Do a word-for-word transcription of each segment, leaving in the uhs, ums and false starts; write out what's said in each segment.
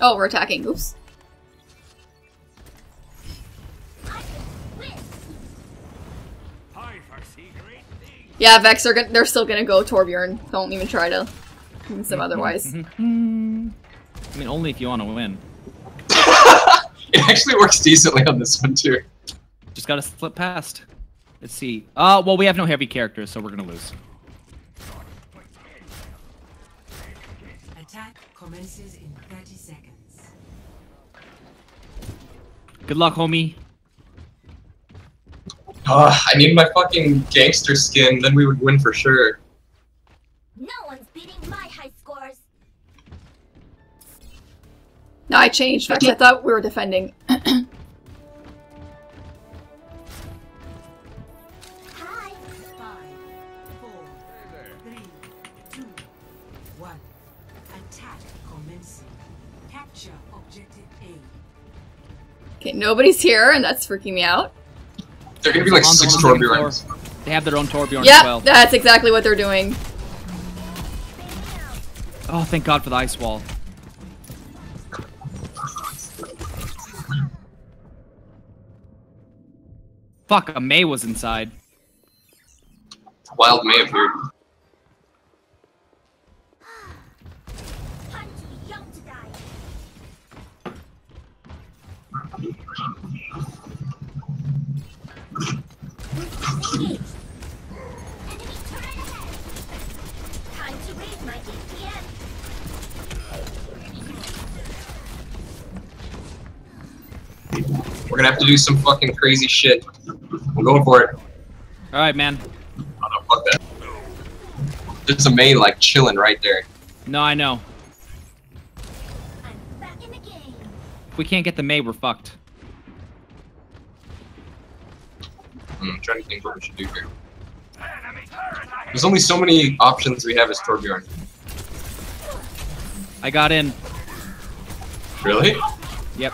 Oh, we're attacking. Oops. Yeah, Vex, they're, they're still gonna go Torbjorn. Don't even try to convince them otherwise. I mean, only if you want to win. It actually works decently on this one, too. Just gotta slip past. Let's see. Uh, well, we have no heavy characters, so we're gonna lose. Attack commences in thirty seconds. Good luck, homie. Uh, I need my fucking gangster skin, then we would win for sure. No one's beating my high scores. No, I changed. Vex, I thought we were defending. Hi. Five, four, three, two, one. Attack commencing. Capture objective A. Okay, nobody's here, and that's freaking me out. They're gonna be like On the six one Torbjorns. They have their own Torbjorn Yep, as well. that's exactly what they're doing. Oh, thank God for the ice wall. Fuck, a Mei was inside. Wild May appeared. I'm too young to die. Enemy turret ahead. Time to raise my D P M. We're gonna have to do some fucking crazy shit. I'm going for it. Alright, man. Oh no, fuck that. There's a May like chilling right there. No, I know. I'm back in the game. If we can't get the Mei, we're fucked. I'm trying to think what we should do here. There's only so many options we have as Torbjorn. I got in. Really? Yep.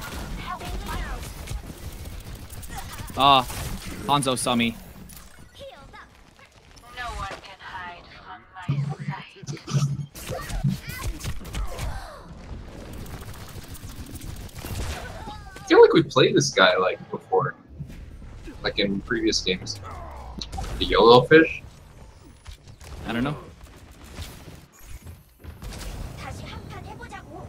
Ah, Hanzo saw me. No one can hide from my sight. I feel like we played this guy like before. Like in previous games. The YOLO fish? I don't know. 다시 한판 해보자고.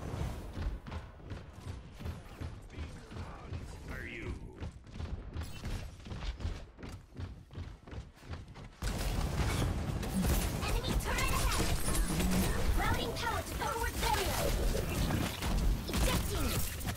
Enemy turret ahead. Routing power to forward barrier. Ejecting.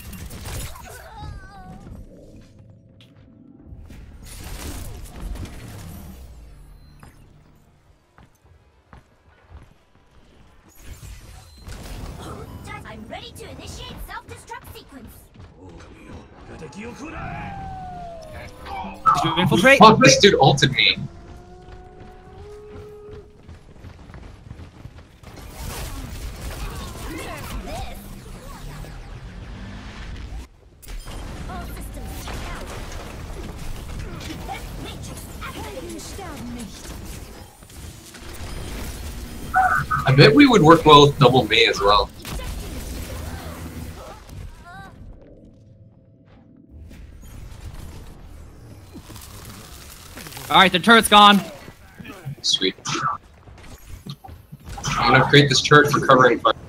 I'm ready to initiate self-destruct sequence. Did you infiltrate? Fuck, this dude ulted me. All systems check out. Defense matrix activated. Sterben nicht. I bet we would work well with double May as well. Alright, the turret's gone. Sweet. I'm gonna create this turret for covering fire.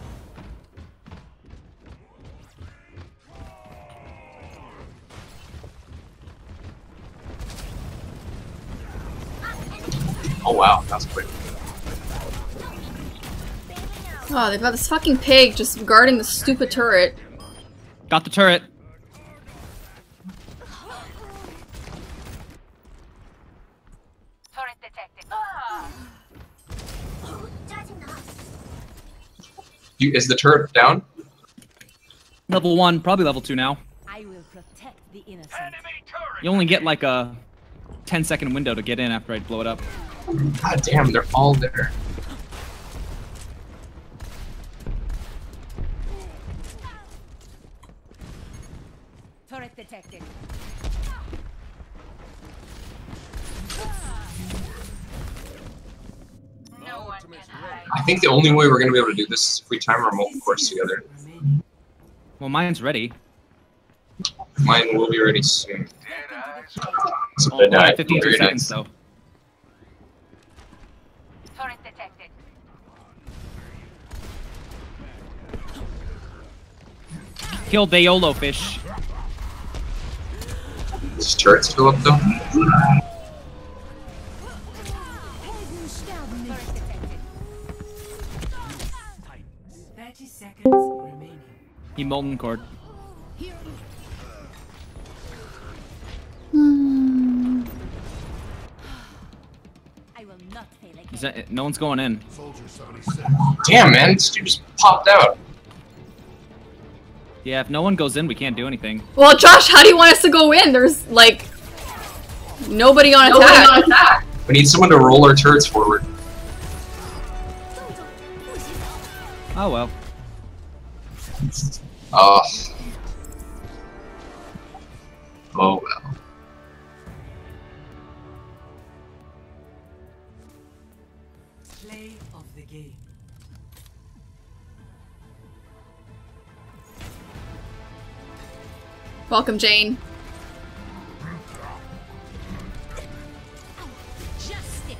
Oh wow, that's quick. Oh, they've got this fucking pig just guarding the stupid turret. Got the turret. Turret detected. 짜증나. You, is the turret down? Level one, probably level two now. I will protect the innocent. You only get like a ten second window to get in after I blow it up. God damn, they're all there. Turret detected. No one can hide. I think the only way we're gonna be able to do this is if we time our remote course together. Well, mine's ready. Mine will be ready soon. So Oh, I died. fifty-two Very seconds nice. though. Turret detected. Killed the YOLO fish. Does turrets fill up though? Turret detected. Thirty seconds remaining. He molten cord. I will not fail again. Is that, no one's going in. Damn, man, this dude just popped out. Yeah, if no one goes in, we can't do anything. Well, Josh, how do you want us to go in? There's like nobody on Nobody attack. on attack. We need someone to roll our turrets forward. Oh well. Uh, oh well. Play of the game. Welcome, Jane. Justice.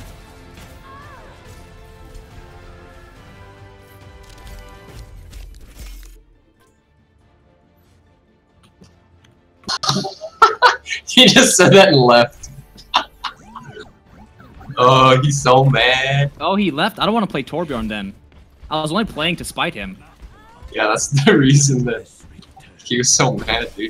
He just said that and left. Oh, he's so mad. Oh, he left? I don't want to play Torbjorn then. I was only playing to spite him. Yeah, that's the reason that he was so mad, dude.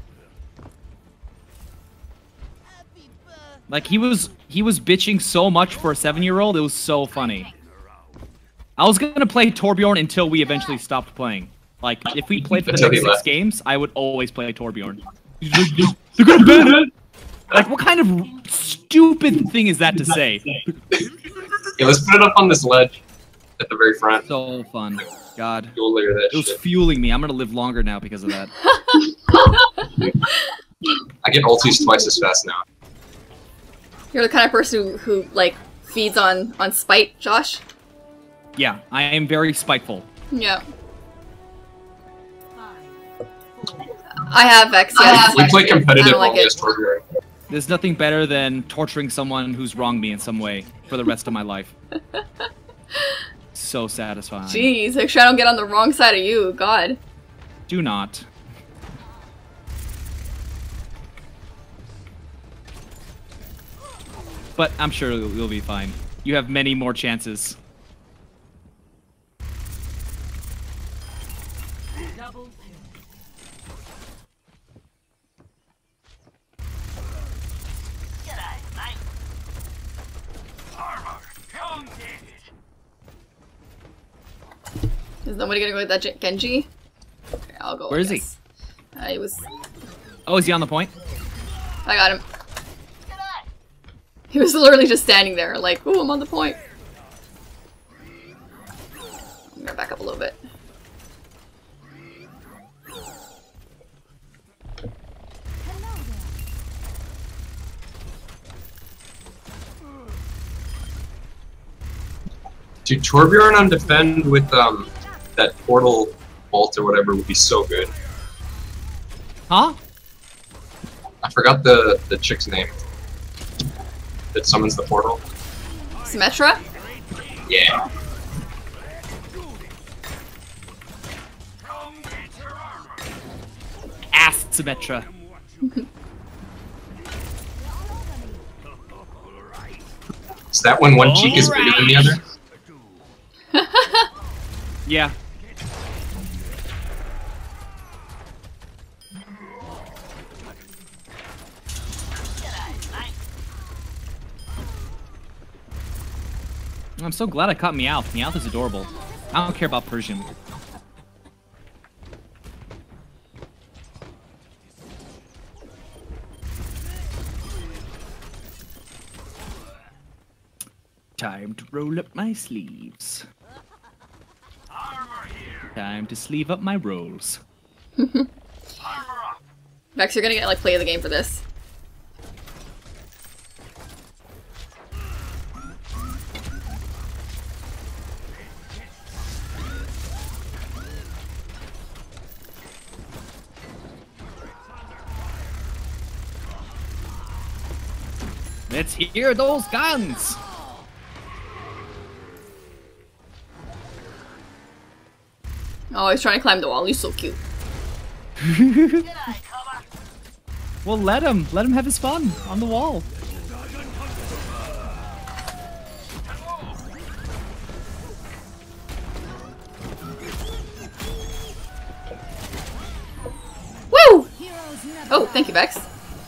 Like, he was he was bitching so much for a seven-year-old, it was so funny. I was gonna play Torbjorn until we eventually stopped playing. Like, if we played for the Until next he six left. games, I would always play Torbjorn. They're gonna ban it! Like, what kind of stupid thing is that to say? Yeah, let's put it up on this ledge at the very front. So fun. God. You'll layer that It was shit. fueling me. I'm gonna live longer now because of that. I get ultis twice as fast now. You're the kind of person who, who like feeds on on spite, Josh. Yeah, I am very spiteful. Yeah. I have Vex. Yes. We play competitive I don't like only it. as Torbjorn. There's nothing better than torturing someone who's wronged me in some way for the rest of my life. So satisfying. Jeez, make sure I don't get on the wrong side of you. God. Do not. But I'm sure you'll you'll be fine. You have many more chances. Double kill. Is nobody gonna go with that Gen- Genji? Okay, I'll go. Where I is he? guess. Uh, he was. Oh, is he on the point? I got him. He was literally just standing there, like, ooh, I'm on the point. I'm gonna back up a little bit. Dude, Torbjorn on defend with um that portal vault or whatever would be so good. Huh? I forgot the the chick's name that summons the portal. Symmetra? Yeah. Ass Symmetra. Is that when one cheek is bigger than the other? Yeah. I'm so glad I caught Meowth. Meowth is adorable. I don't care about Persian. Time to roll up my sleeves. Time to sleeve up my rolls. Vex, you're gonna get, like, play of the game for this. Let's hear those guns! Oh, he's trying to climb the wall. He's so cute. Well, let him. Let him have his fun on the wall. Woo! Oh, thank you, Vex.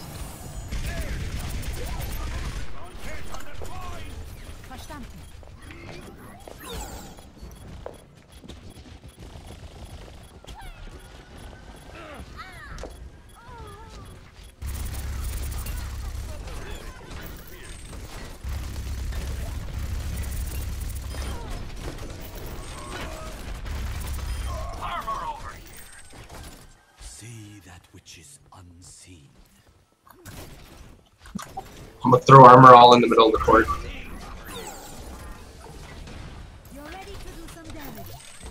I'm gonna throw armor all in the middle of the court. You're ready to do some damage.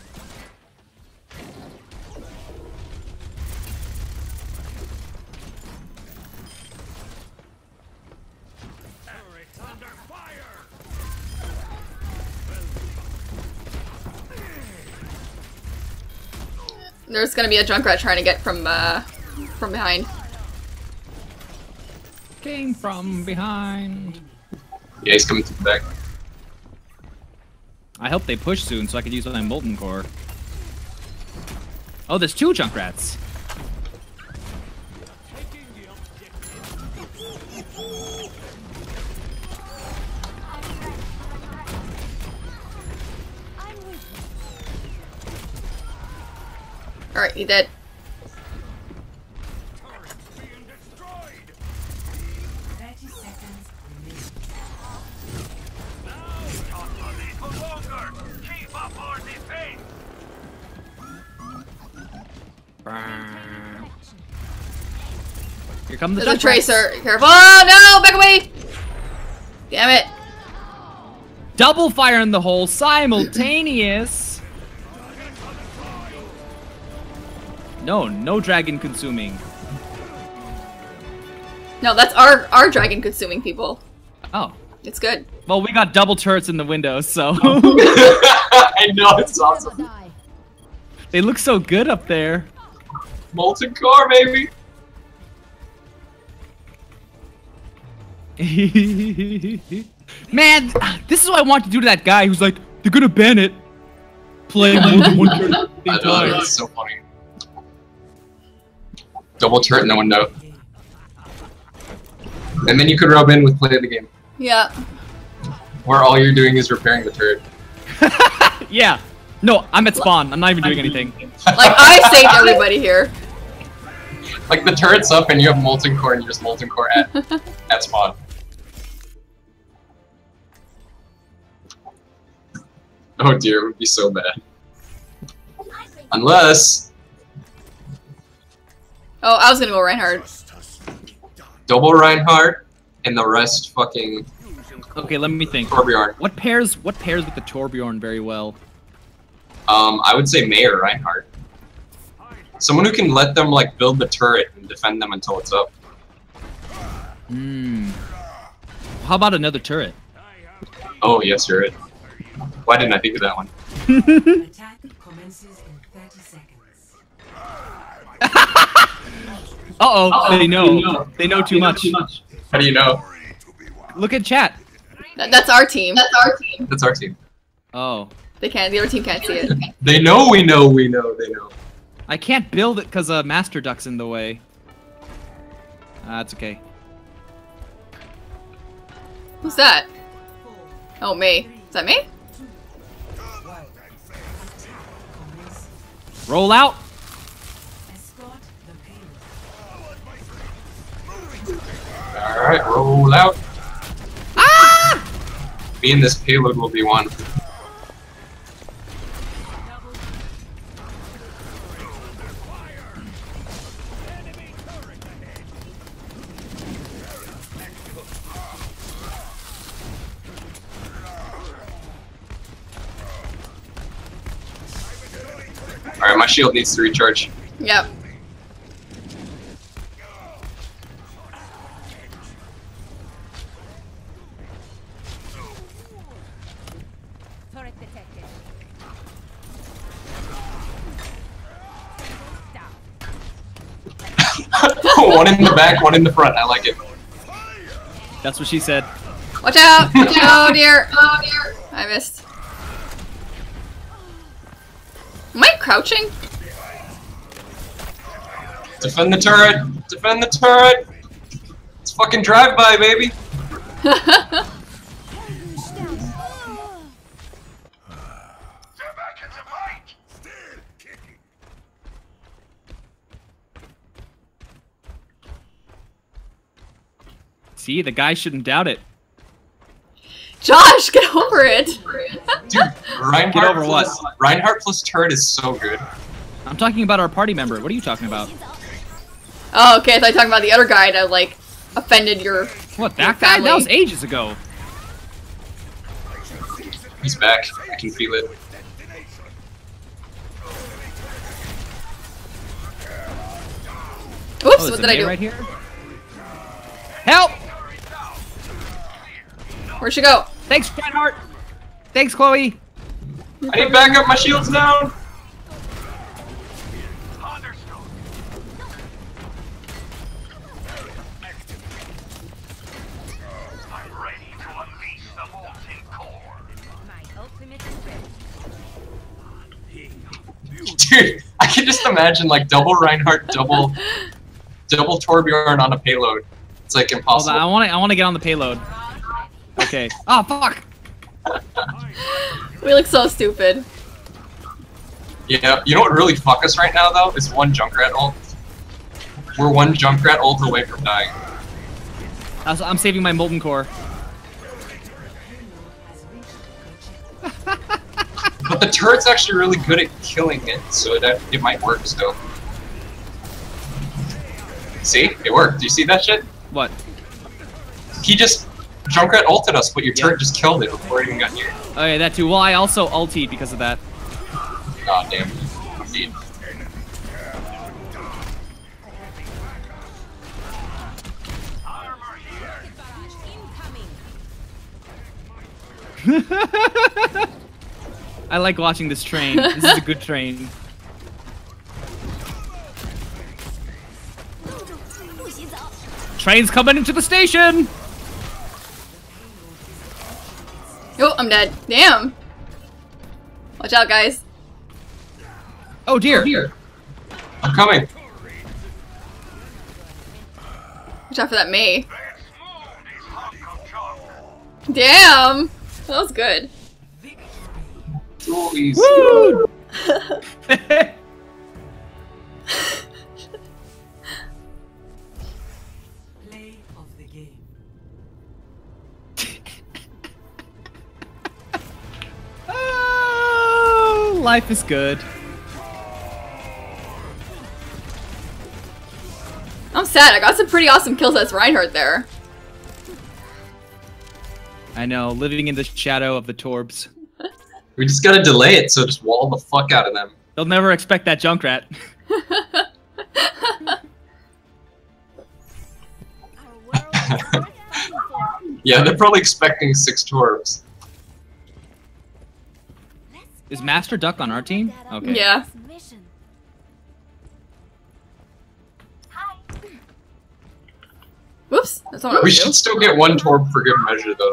There's gonna be a Junkrat trying to get from uh from behind. Came from behind. Yeah, he's coming to the back. I hope they push soon so I can use my Molten Core. Oh, there's two Junkrats. Alright, he did. Here come the There's a Junkrats. Tracer. Careful! Oh no! Back away! Damn it! Double fire in the hole, simultaneous. No, no dragon consuming. No, that's our our dragon consuming people. Oh. It's good. Well, we got double turrets in the windows, so. I know, it's awesome. They look so good up there. Molten core, baby! Man, this is what I want to do to that guy who's like, they're gonna ban it. Playing more than one turret at the I same know, time. that's so funny. Double turret, no window. And then you could rub in with play of the game. Yeah. Where all you're doing is repairing the turret. Yeah. No, I'm at spawn. I'm not even doing anything. Like, I saved everybody here. Like, the turret's up and you have molten core and you just molten core at, at spawn. Oh dear, it would be so bad. Unless... Oh, I was gonna go Reinhardt. Double Reinhardt and the rest fucking... Okay, let me think. Torbjorn. What pairs what pairs with the Torbjorn very well? Um, I would say May or Reinhardt. Someone who can let them, like, build the turret and defend them until it's up. Hmm. How about another turret? Oh, yes, you're it. Why didn't I think of that one? Attack commences in thirty seconds. Uh-oh, Uh-oh, they know. They know too much. How do you know? Look at chat. That, that's our team. That's our team. That's our team. Oh. They can't. The other team can't see it. They know we know we know they know. I can't build it because uh, Master Duck's in the way. Ah, that's okay. Who's that? Oh, me. Is that me? Roll out. Escort the payload. Alright, roll out. Ah! Me and this payload will be one. Alright, my shield needs to recharge. Yep. One in the back, one in the front. I like it. That's what she said. Watch out! Oh dear! Oh dear! I missed. Am I crouching? Defend the turret! Defend the turret! It's fucking drive-by, baby! See, the guy shouldn't doubt it. Josh, get over it! Dude, Reinhardt, Get over what? plus, Reinhardt plus turret is so good. I'm talking about our party member. What are you talking about? Oh, okay, I thought you were talking about the other guy that, like, offended your... What, your that guy? family. That was ages ago. He's back. I can feel it. Oops, Oh, what did I do? right here? Help! Where'd she go? Thanks, Reinhardt. Thanks, Chloe. I need backup, my shield's down! Dude, I can just imagine like double Reinhardt, double double Torbjorn on a payload. It's like Hold impossible. on, I want to. I want to get on the payload. Okay. Oh fuck! We look so stupid. Yeah, you know what really fuck us right now though? Is one Junkrat ult. We're one Junkrat ult away from dying. I was- I'm saving my molten core. But the turret's actually really good at killing it, so that it might work still. See? It worked. Do you see that shit? What? He just Junkrat ulted us, but your Yeah. turret just killed it before it even got near. Oh yeah, that too. Well, I also ultied because of that. Aw, damn. Indeed. I like watching this train. This is a good train. Train's coming into the station! Oh, I'm dead. Damn. Watch out, guys. Oh dear. Here. I'm coming. Watch out for that May. Damn. That was good. Ooh, easy. Woo! Play of the game. Oh, life is good. I'm sad. I got some pretty awesome kills as Reinhardt there. I know, living in the shadow of the Torbs. We just gotta delay it, so just wall the fuck out of them. They'll never expect that Junkrat. Yeah, they're probably expecting six Torbs. Is Master Duck on our team? Okay. Yeah. Whoops. That's not what I We was should doing. still get one Torb for good measure, though.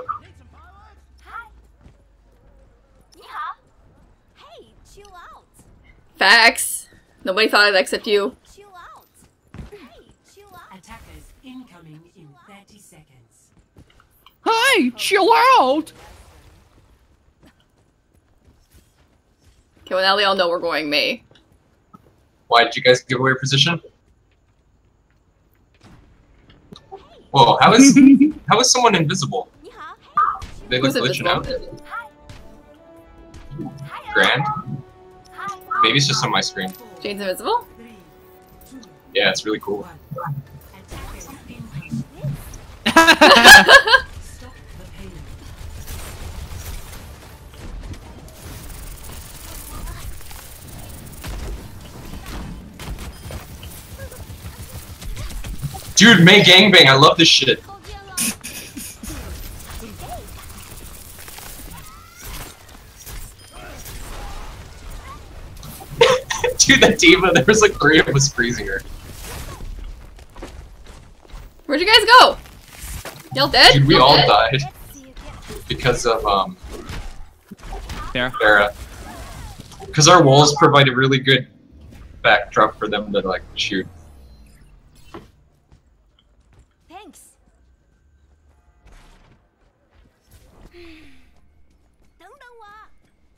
Hey, chill out. Facts. Nobody thought of that except you. Chill out. Hey, chill out. Attackers incoming in thirty seconds. Hey, chill out! Okay, well now they all know we're going May. Why did you guys give away your position? Whoa, how is how is someone invisible? They look Who's glitching out. invisible? Grand? Maybe it's just on my screen. Jane's invisible? Three, two, Yeah, it's really cool. one. Attackers incoming. Stop the pain. Dude, May gangbang, I love this shit. Dude, that diva, there was like three of us freezing her. Where'd you guys go? Y'all dead? Dude, we all died Let's see you get because of um There. Pharah. Because our walls provide a really good backdrop for them to like shoot. Thanks. Don't know what.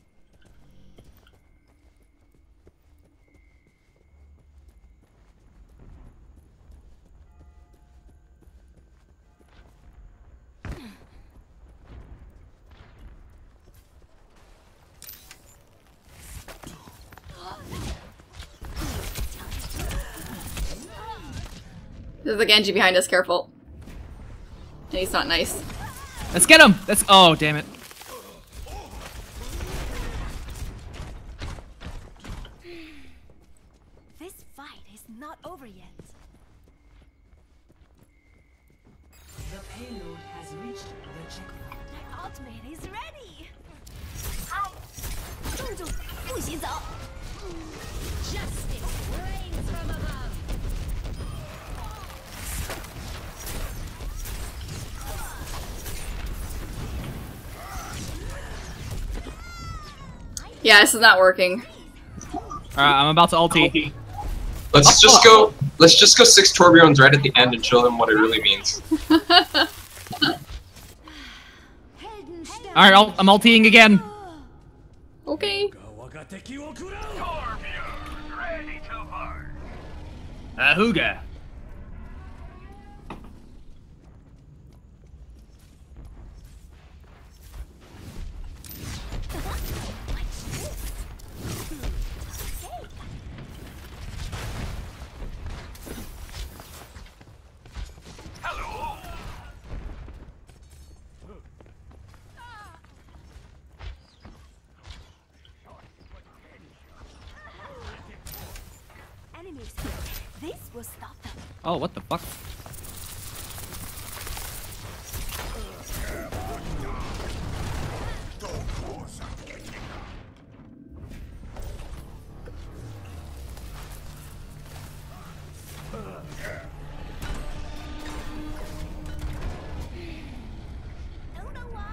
There's a Genji behind us, careful. And he's not nice. Let's get him! Let's- oh, damn it. This fight is not over yet. The payload has reached the checkpoint. My ultimate is ready. Ow! 公主，不许走。Justice reigns from above. Yeah, this is not working. Alright, I'm about to ulti. Let's just go. Let's just go six Torbjorns right at the end and show them what it really means. Alright, I'm ultiing again. Okay. Ahooga. Enemies. This will stop them. Oh, what the fuck? Don't know why.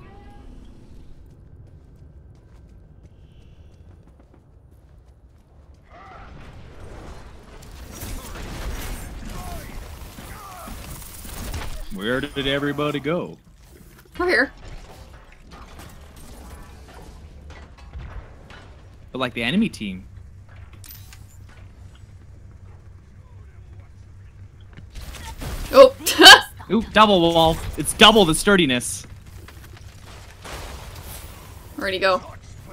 Where did everybody go? We're here. But like the enemy team. Oh. Ooh, double wall. It's double the sturdiness. Where'd he go?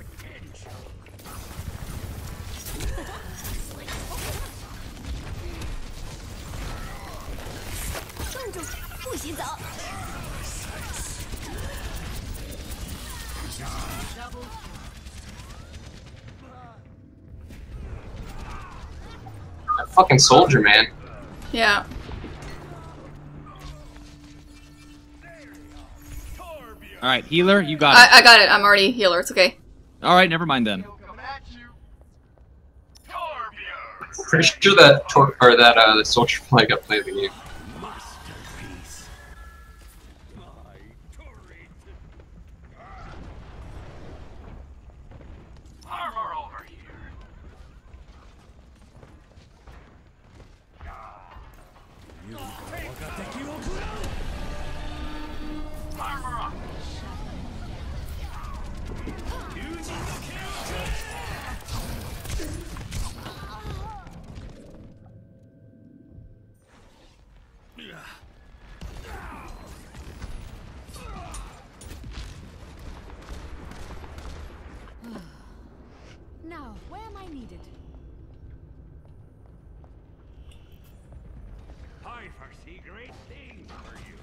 That fucking soldier, man. Yeah. Alright, healer, you got it. I, I got it. I'm already healer. It's okay. Alright, never mind then. Pretty sure that tor or that uh, the soldier flag got played the game. Now, where am I needed? I foresee great things for you.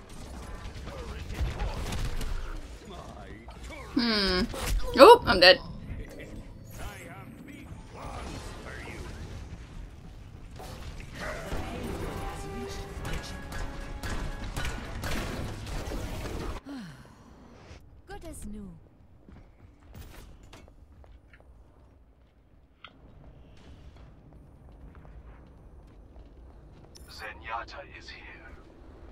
Hmm. Oh, I'm dead. I have big plans for you. Good as new. Zenyatta is here.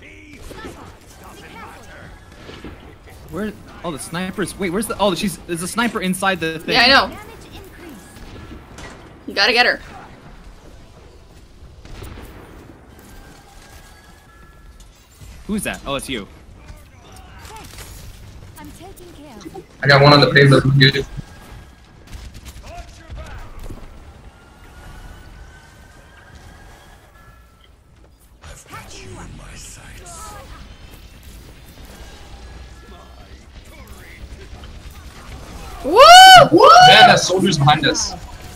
Where? Oh, the sniper's. Wait, where's the? Oh, she's. There's a sniper inside the thing. Yeah, I know. You gotta get her. Who's that? Oh, it's you. I'm taking care of you. I got one on the payload. Dude. Woo! Man, that soldier's behind us.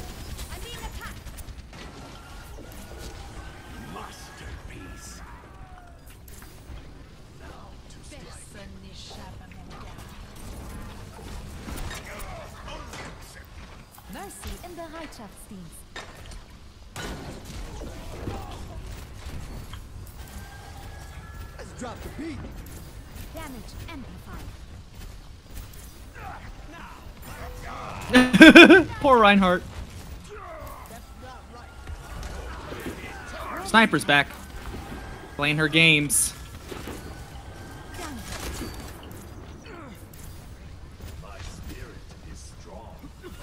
Mercy in Bereitschaftsdienst. Let's drop the beat. Damage amplified. Poor Reinhardt. Sniper's back. Playing her games. My spirit is strong.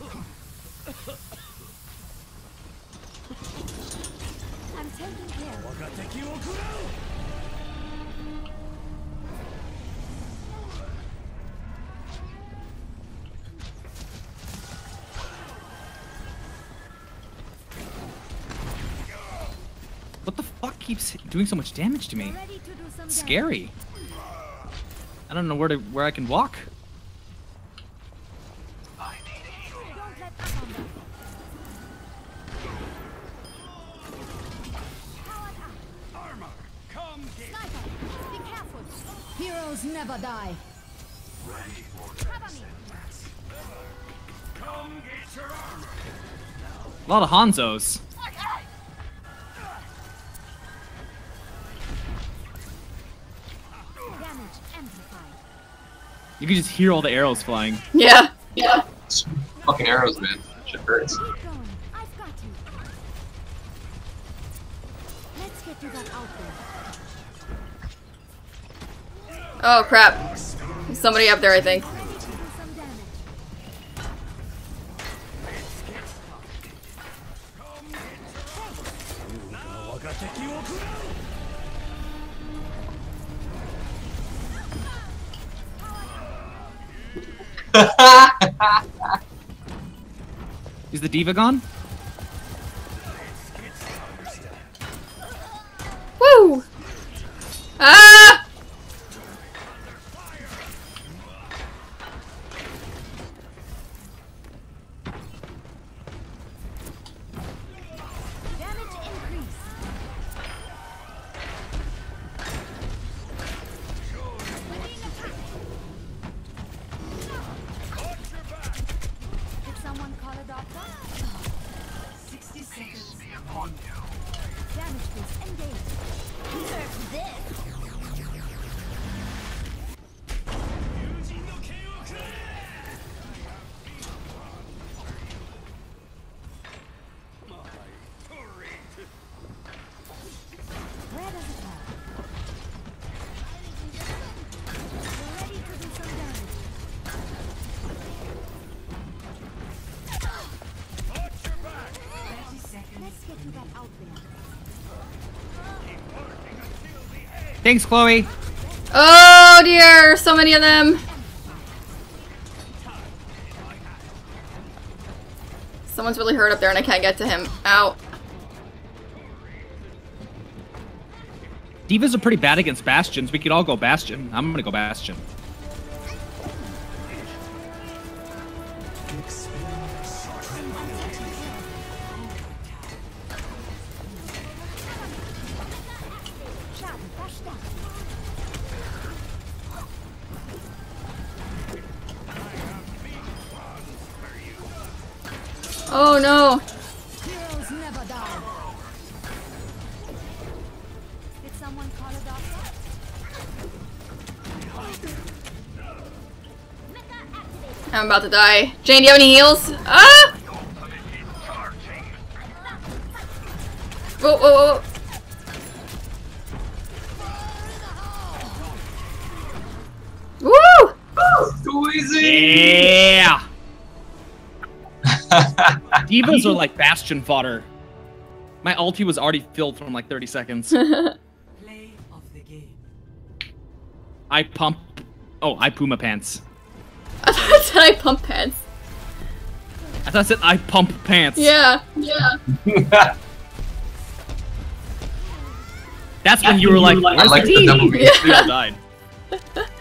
I'm taking care of you. What the fuck keeps doing so much damage to me? Ready to do some It's damage. scary. I don't know where to where I can walk. Don't let up on them. Powered up. Armor, come get Sniper, be careful. Heroes never die. ready for Cover me. Come get your armor. A lot of Hanzos. Damage amplified. You can just hear all the arrows flying. Yeah. Yeah. Fucking arrows, man. Shit hurts. Keep going. I've got you. Let's get you that out there. Oh crap. There's somebody up there, I think. Ready to do some damage. Is the diva gone? Woo! Ah! Damage increase. Did someone call a doctor? sixty seconds. Damage boost engaged. Nerf this. Where does it hurt? We're ready to do some damage. thirty seconds. Let's get you that out there. Thanks, Chloe. Oh dear, so many of them. Someone's really hurt up there and I can't get to him. Ow. Divas are pretty bad against Bastions. We could all go Bastion. I'm gonna go Bastion. Schaden verstärkt. Oh no. Heroes never die. Did someone call a doctor? I'm about to die. Jane, do you have any heals? Ah! Whoa, whoa, whoa. Squeezy! Yeah! Divas are like bastion fodder. My ulti was already filled from like thirty seconds. Play of the game. I pump. Oh, I Puma pants. I thought it said I pump pants. I thought I said I pump pants. Yeah, yeah. That's when you were like, I where's like the the tea? double B. Yeah. We all died.